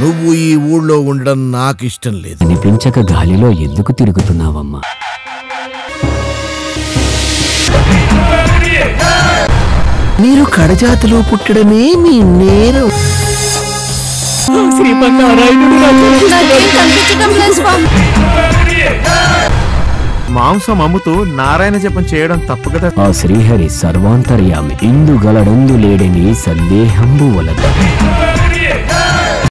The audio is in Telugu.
నువ్వు ఈ ఊళ్ళో ఉండడం నాకిష్టం లేదు. అనిపించక గాలిలో ఎందుకు తిరుగుతున్నావమ్మా? మీరు కడజాతిలో పుట్టడమే మీ నేరం. మాంసం అమ్ముతూ నారాయణ జపం చేయడం తప్పు కదా. ఆ శ్రీహరి సర్వాంతర్యామి ఇందు గలడందు లేడని సందేహంబు వలదు.